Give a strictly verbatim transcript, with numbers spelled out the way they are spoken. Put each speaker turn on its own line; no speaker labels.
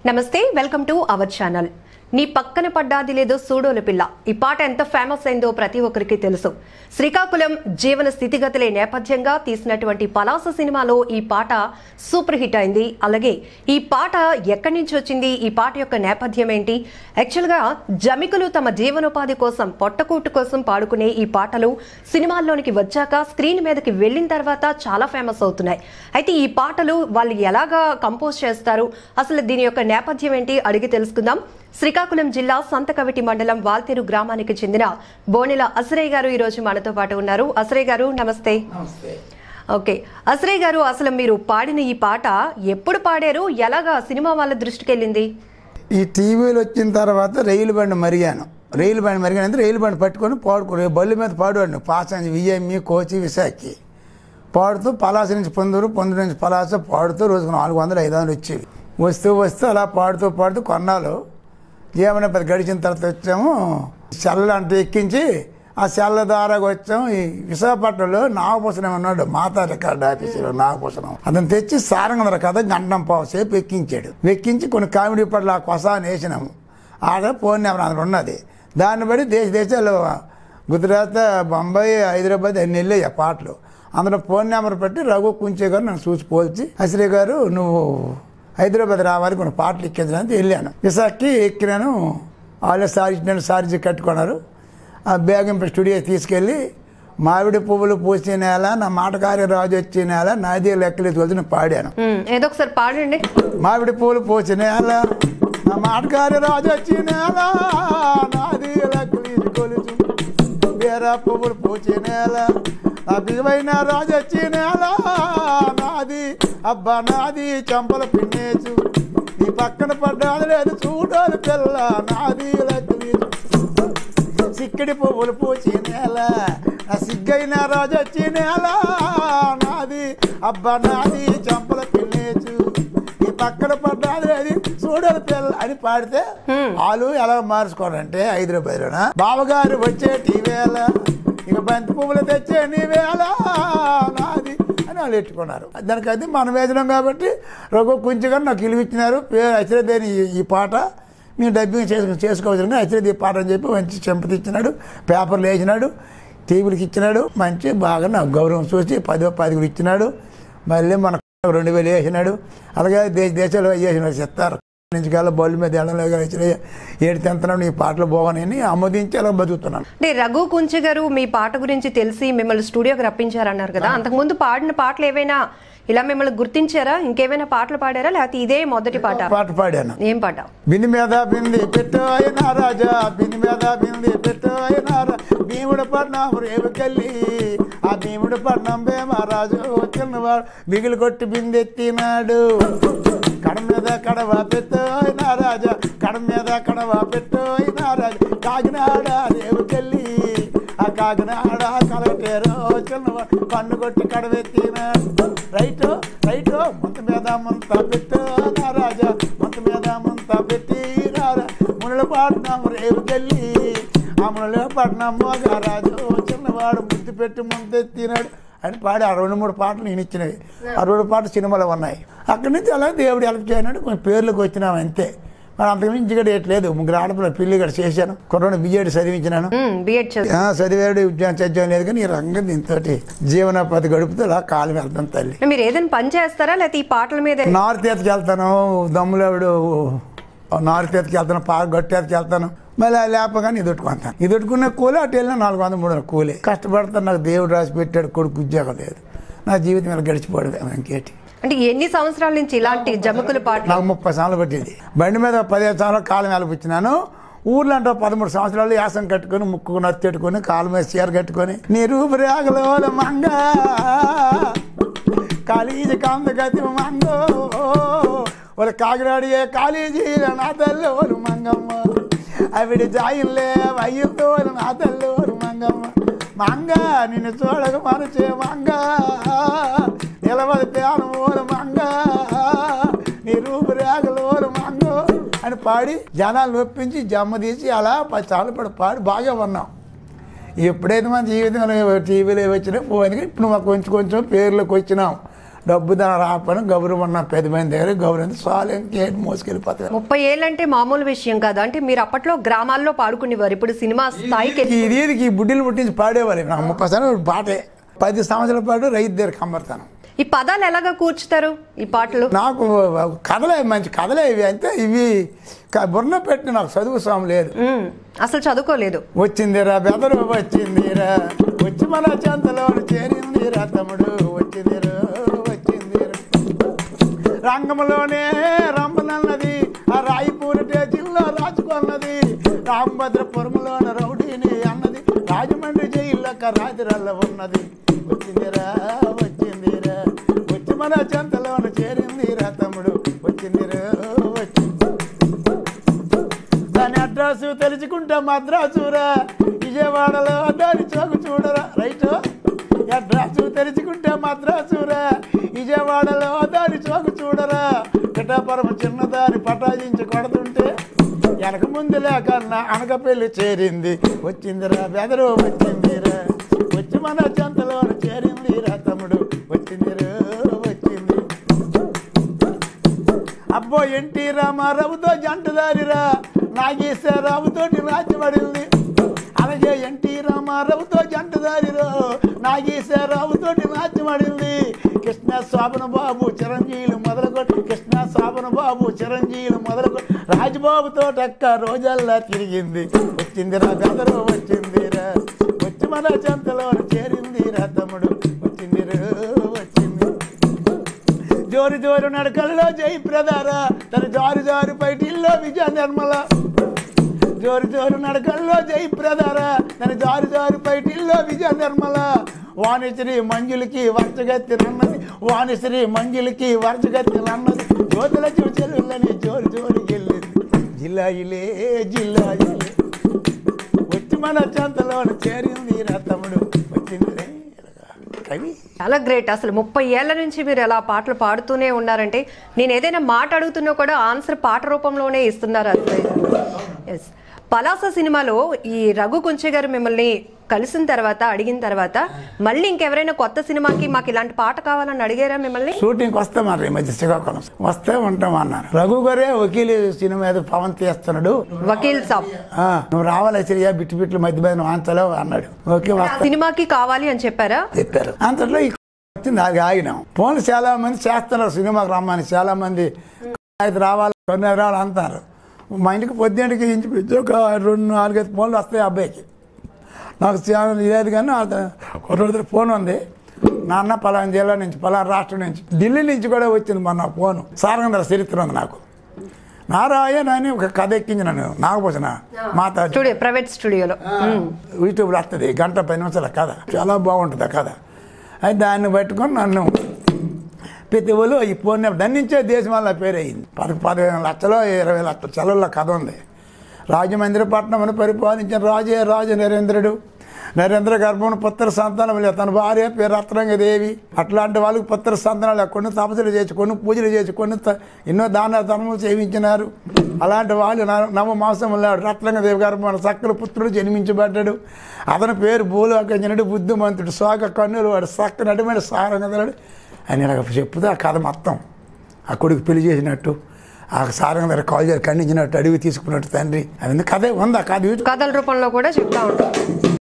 నమస్తే welcome to our channel. నీ పక్కన పడ్డాది లేదో సూడోల పిల్ల ఈ పాట ఎంత ఫేమస్ అయిందో ప్రతి ఒక్కరికి తెలుసు. శ్రీకాకుళం జీవన స్థితిగతులే నేపథ్యంగా తీసినటువంటి పలాస సినిమాలో ఈ పాట సూపర్ హిట్ అయింది. అలాగే ఈ పాట ఎక్కడి నుంచి వచ్చింది, ఈ పాట యొక్క నేపథ్యం ఏంటి? యాక్చువల్గా జమికులు తమ జీవనోపాధి కోసం పొట్టకూటు కోసం పాడుకునే ఈ పాటలు సినిమాల్లోనికి వచ్చాక స్క్రీన్ మీదకి వెళ్ళిన తర్వాత చాలా ఫేమస్ అవుతున్నాయి. అయితే ఈ పాటలు వాళ్ళు ఎలాగా కంపోజ్ చేస్తారు, అసలు దీని యొక్క నేపథ్యం ఏంటి అడిగి తెలుసుకుందాం. శ్రీకాకుళం జిల్లా సంతకవిటి మండలం వాల్తేరు గ్రామానికి చెందిన బోనెల అసిరయ్య గారు ఈ రోజు మనతో పాటు ఉన్నారు. అసిరయ్య గారు నమస్తే. ఓకే అసిరయ్య గారు, అసలు మీరు పాడిన ఈ పాట ఎప్పుడు పాడారు, ఎలాగా సినిమా వాళ్ళ దృష్టికి వెళ్ళింది?
ఈ టీవీలు వచ్చిన తర్వాత రైలు బండి మరిగాను రైలు బండి మరిగాను అంటే రైలు బండి పట్టుకొని పాడుకో బళ్ళు మీద పాడువాడిని పాసాంజి విఎంఈ కోచి విశాఖకి పాడుతూ పలాస నుంచి పొందూరు పొందూరు నుంచి పలాస పాడుతూ రోజుకు నాలుగు వందలు ఐదు వందలు వచ్చేవి. వస్తూ వస్తూ అలా పాడుతూ పాడుతూ కొన్నాళ్ళు జీవన పెద్ద గడిచిన తర్వాత వచ్చాము. సెల్ల అంటే ఎక్కించి ఆ సెల్ల ద్వారాగా వచ్చాము. ఈ విశాఖపట్నంలో నాగభూషణం ఉన్నాడు, మాతా రికార్డు ఆఫీసులో నాగభూషణం. అతను తెచ్చి సారంగంధర కథ గంటం పావు సేపు ఎక్కించాడు. ఎక్కించి కొన్ని కామెడీ పట్ల ఆ కొసాన్ని వేసినాము. ఆడ ఫోన్ నెంబర్ అందులో ఉన్నది. దాన్ని బట్టి దేశ దేశాలు గుజరాత్, బొంబాయి, హైదరాబాద్ అన్ని వెళ్ళాయి ఆ పాటలు. అందులో ఫోన్ నెంబర్ పెట్టి రఘు కుంచే గారు నన్ను చూసి పోల్చి, అసిరయ్య గారు నువ్వు హైదరాబాద్ రావాలి కొన్ని పాటలు ఎక్కించడానికి వెళ్ళాను. విశాఖకి ఎక్కినాను. వాళ్ళే సారి నేను సారీజీ కట్టుకున్నారు. ఆ బేగంపేట స్టూడియో తీసుకెళ్ళి మామిడి పువ్వులు పూసిన నేల, నా మాటకారి రాజు వచ్చే నేల, నాది లెక్కలేదు గొలుసు పాడాను.
ఏదో ఒకసారి పాడండి.
మామిడి పువ్వులు పూసిన నేల, నా మాటకారి రాజు వచ్చే నేల, నాది లెక్కలేదు గొలుసు, వేరే పువ్వులు పూచిన నేల, నా బిగువైన రాజు వచ్చి నేల, నాది అబ్బా నాది చంపల పిన్నేసు, నీ పక్కన పడ్డాది లేదు చూడాలి పిల్ల, నాది లెక్కలేదు సిక్కడి పువ్వులు పూచి నేల, నా సిగ్గైన రాజు వచ్చి నేల, నాది అబ్బా నాది చంపల పిన్నేసు, నీ పక్కన పడ్డాది లేదు చూడాలి పిల్ల అని పాడితే వాళ్ళు ఎలా మార్చుకోవాలంటే హైదరాబాద్లోన బావగారు వచ్చే టీవేళ ఇక బంతి పువ్వులు తెచ్చే నీ వేళ నాది అని వాళ్ళు ఎట్టుకున్నారు. దానికైతే మనం వేసినాం కాబట్టి రఘు కుంచి గారు నాకు ఇల్లు ఇచ్చినారు. పేరు అసిరయ్యని ఈ పాట మేము డబ్బింగ్ చేసుకుని చేసుకోవచ్చు కానీ అసిరయ్య ఈ పాట అని చెప్పి మంచి చెంపతి ఇచ్చినాడు, పేపర్లు వేసినాడు, టీవీలకి ఇచ్చినాడు. మంచి బాగా నాకు గౌరవం చూసి పదో పదిగులు ఇచ్చినాడు. మళ్ళీ మన రెండు వేలు వేసినాడు. అలాగే దేశ దేశాలు వేసినాడు చెప్తారు నుంచి కాల బళ్ళు మీద వెళ్ళలేదు ఏడు తెంతనం ఈ పాటలు బాగున్నాయని ఆమోదించి అలా బతుకుతున్నాను.
అంటే రఘు కుంచి గారు మీ పాట గురించి తెలిసి మిమ్మల్ని స్టూడియోకి రప్పించారన్నారు కదా, అంతకుముందు పాడిన పాటలు ఏవైనా ఇలా మిమ్మల్ని గుర్తించారా? ఇంకేమైనా పాటలు పాడారా లేకపోతే ఇదే మొదటి పాట?
పాట పాడాను.
ఏం పాట?
బింది మీద బింది పెట్టు అయినా రాజా, బింది మీద బింది పెట్టు అయినా భీముడు పట్నం రేవుకెళ్ళి ఆ భీముడు పట్నం భీమరాజు వచ్చినవాడు బిగులు కొట్టి బింది ఎత్తినాడు, కడ మీద కడవ పెట్టు అయినా రాజా, కడ మీద కడవ పెట్టు అయినా రాజా, కాకినాడ రేవుకెళ్ళి ఆ కాకినాడ కలెక్టరు వచ్చినవాడు పన్ను కొట్టి కడవెత్తినాడు, రైటు రైటు ముంత మీద ముంత పెట్టు నా రాజా, ముంత మీద ముంత పెట్టి రారా మునుల పట్నం రేవుకెళ్ళి ఆ మునుల పట్నం మోగరాజు చిన్నవాడు ముద్దు పెట్టి ముందెత్తినాడు అని పాడి ఆ రెండు మూడు పాటలు నేను ఇచ్చినవి. ఆ రెండు పాటలు సినిమాలో ఉన్నాయి. అక్కడి నుంచి అలా దేవుడు హెల్ప్ చేయనాడు. కొంచెం పేర్లకు వచ్చినాము అంతే. మరి అంతకుమించి కూడా ఏట్లేదు. ముగ్గురు ఆడపిల్ల పెళ్లి కూడా చేశాను. కొన్ని బిఎడ్ చదివించినాను. చదివాడు ఉద్యోగం చదివాం లేదు కానీ ఈ రంగం దీంతో జీవనోపాధి గడుపుతూ అలా కాలం వెళ్తాను తల్లి.
మీరు ఏదైనా పని చేస్తారా లేకపోతే ఈ పాటల మీద?
నార్త్ ఎత్తుకి వెళ్తాను, దమ్ములేవుడు నార్త్ ఎత్తుకి వెళ్తాను, పాక గట్టి ఎత్తుకి వెళ్తాను. మళ్ళీ లేపగానే ఇది పెట్టుకుంటాను. ఇది పెట్టుకున్న కూలి అటు వెళ్ళినా నాలుగు వందల మూడు వందల కూలి కష్టపడతాను. నాకు దేవుడు రాసి పెట్టాడు, కొడుకు ఉద్యోగం లేదు. నా జీవితం ఇలా గడిచిపోవడమే ఇంకేటి.
అంటే ఎన్ని సంవత్సరాల నుంచి ఇలాంటి జమకుల పాట?
నాకు ముప్పై సంవత్సరాలు పట్టింది. బండి మీద పదిహేను సంవత్సరాలు కాలం వెళ్ళిపించినాను. ఊర్లో అంటే పదమూడు సంవత్సరాలు యాసం కట్టుకొని ముక్కు నత్తెట్టుకొని కాలు మీద చీర కట్టుకొని నీ రూపు రేగలో మంగ కాలేజీ కాందగతి మంగో వాళ్ళ కాకినాడియే కాలేజీ నా తల్లి వాళ్ళు మంగమ్మ అవిడి జాయిల్లే అయ్యుతో నా తల్లి వాళ్ళు మంగమ్మ మంగ నిన్ను చూడక మనచే మంగ నిలబడి పేను ఓరు మంగ నీ రూపు రేగలు ఓరు మంగో అని పాడి జనాలు నొప్పించి జమ్మ తీసి అలా పది సార్లు పడి పాడి బాగా ఉన్నాం. ఎప్పుడైతే మన జీవితంలో టీవీలో వచ్చినా పోయింది. ఇప్పుడు మాకు కొంచెం కొంచెం పేర్లోకి వచ్చినాం. డబ్బు దాని రాకపోయినా గౌరవం ఉన్న పెద్ద మంది దగ్గర గౌరవం చాలు ఇంకేంటి మోసుకెళ్ళిపోతారు.
ముప్పై ఏళ్ళంటే మామూలు విషయం కాదు. అంటే మీరు అప్పట్లో గ్రామాల్లో పాడుకునేవారు, ఇప్పుడు సినిమా స్థాయికి
ఇది ఈ బుడ్డిలు పుట్టించి పాడేవారు. నాకు ముప్పై సంవత్సరాలు పాటే, పది సంవత్సరాల పాటు రైతు దగ్గర కమ్మర్తాను.
ఈ పదాలు ఎలాగా కూర్చుతారు ఈ పాటలు?
నాకు కథలే మంచి కథలే ఇవి. అంటే ఇవి బుర్ర పెట్టి నాకు చదువు సాము లేదు,
అసలు చదువుకోలేదు.
వచ్చిందిరా బెదరు వచ్చిందిరా, వచ్చి మన చెంతలో చేరిందిరా తమ్ముడు, వచ్చిందిరా వచ్చిందిరా రంగంలోనే రమ్మనన్నది, ఆ రాయిపూరిటే జిల్లా రాజుకున్నది, రామభద్రపురంలోన రౌడీని అన్నది, రాజమండ్రి జైళ్ళక రాజరల్ల ఉన్నది, వచ్చిందిరా వచ్చిందిరా వచ్చి మన చెంతలోన చేరిందిరా తమ్ముడు, వచ్చిందిరా వచ్చింది. దాని అడ్రస్ తెలుసుకుంటా మద్రాసురా, విజయవాడలో దాని చోకు చూడరా. రైట్, అడ్రస్ తెలుసుకుంటే మద్రాసురా, విజయవాడలో దాని చోకు చూడరా. పిఠాపురం చిన్నదాని పటాజించి కొడుతుంటే వెనక ముందు లేక అనకపల్లి చేరింది, వచ్చిందిరా బెదరు వచ్చిందిరా, వచ్చి మన చెంతలో చేరిందిరా తమ్ముడు, వచ్చిందిరా వచ్చింది. అబ్బో ఎన్టీ రామారావుతో జంటదారిరా, నాగేశ్వరరావుతోటి రాజ్యపడింది. అలాగే ఎన్టీ రామారావుతో జంటదారిలో నాగేశ్వరరావుతోటి రాజ్యపడింది. కృష్ణ శోభన బాబు చిరంజీవులు మొదలుకొట్టి, కృష్ణ శోభన బాబు చిరంజీవులు మొదలుకొట్టి రాజబాబుతో అక్క రోజల్లా తిరిగింది, వచ్చిందిరా బెదరు వచ్చిందిరా, వచ్చి మన చెంతలో చేరిందిరా తమ్ముడు, వచ్చిందిరా వచ్చింది. జోరు జోరు నడకల్లో జయప్రదారా, తన జారు జారు పైటిల్లో విజయ నిర్మల, జోరు జోరు నడకల్లో జయప్రదారా, తన జారు జారు పైటిల్లో విజయ నిర్మల. వాణిశ్రీ మంజులకి వర్చగత్తి నన్నది, వాణిశ్రీ మంజులకి వర్చగత్తి నన్నది, జ్యోతుల చెల్లులని జోరు జోరు వెళ్ళింది, జిల్లాయిలే జిల్లాయిలే వచ్చి మన చెంతలో చేరింది రా తమ్ముడు, వచ్చింది. కవి
చాలా గ్రేట్. అసలు ముప్పై ఏళ్ల నుంచి మీరు ఎలా పాటలు పాడుతూనే ఉన్నారంటే, నేను ఏదైనా మాట అడుగుతున్నా కూడా ఆన్సర్ పాట రూపంలోనే ఇస్తున్నారు. ఎస్, పలాస సినిమాలో ఈ రఘు కుంచె గారు మిమ్మల్ని కలిసిన తర్వాత అడిగిన తర్వాత మళ్ళీ ఇంకెవరైనా కొత్త సినిమాకి మాకు ఇలాంటి పాట కావాలని అడిగారా మిమ్మల్ని?
షూటింగ్కి వస్తామన్నారు ఈ మధ్య శ్రీకాకుళం, వస్తే ఉంటాం అన్నారు. రఘు గారే వకీల్ సినిమా ఏదో పవన్ తీస్తున్నాడు,
వకీల్ సాబ్
నువ్వు రావాలి అసలు బిట్టు బిట్లు మధ్య మధ్య ఆంతలో అన్నాడు. ఓకే
సినిమాకి కావాలి అని చెప్పారా?
చెప్పారు. అంతట్లో వచ్చింది, అది ఆగినాం. ఫోన్లు చాలా మంది చేస్తున్నారు సినిమాకి రమ్మని, చాలా మంది రావాలి కొన్ని రావాలి అంటారు. మా ఇంటికి పొద్దుంటికి ఇంచుమించు ఒక రెండు నాలుగైదు ఫోన్లు వస్తాయి అబ్బాయికి. నాకు చాలా లేదు కానీ ఒక రోజు ఫోన్ ఉంది, నాన్న పలానా జిల్లా నుంచి పలానా రాష్ట్రం నుంచి ఢిల్లీ నుంచి కూడా వచ్చింది మొన్న ఫోను. సారంగంధర చరిత్ర ఉంది నాకు, నారాయణ అని ఒక కథ ఎక్కించి నన్ను నాగభూషణ మాత
ప్రైవేట్ స్టూడియోలో
యూట్యూబ్లో వస్తుంది, గంట పది నిమిషాల కథ, చాలా బాగుంటుంది ఆ కథ. అయితే దాన్ని పట్టుకొని నన్ను ప్రతి ఒళ్ళు ఈ ఫోన్ దాని నుంచే దేశం వల్ల పేరు అయింది. పది పదిహేను లక్షలు ఇరవై లక్షల చెలవుల కథ ఉంది. రాజమందిరపట్నం పరిపాలించిన రాజే రాజు నరేంద్రుడు, నరేంద్ర గర్భమును పుత్ర సంతానం లేదు, తన భార్య పేరు రత్నంగదేవి. అట్లాంటి వాళ్ళకి పుత్ర సంతానాలు కొన్ని తపస్సులు చేసి కొన్ని పూజలు చేసి కొన్ని ఎన్నో దాన ధర్మలు సేవించినారు. అలాంటి వాళ్ళు నవ మాసం ఉన్నాడు. రత్నంగదేవి గర్భమున సక్కల పుత్రుడు జన్మించబడ్డాడు. అతని పేరు భూలోకంజనుడు, బుద్ధిమంతుడు, సోక కన్నులు వాడు, సక్క నడిమైన సారంగధరుడు అని ఇలాగ చెప్తే ఆ కథ మొత్తం ఆ కొడుకు పెళ్లి చేసినట్టు, ఆ సారంగధర కాల్ చేసి ఖండించినట్టు, అడిగి తీసుకున్నట్టు తండ్రి, అది కథ ఉంది. ఆ కథ
కథల రూపంలో కూడా చెప్తా ఉంటాం.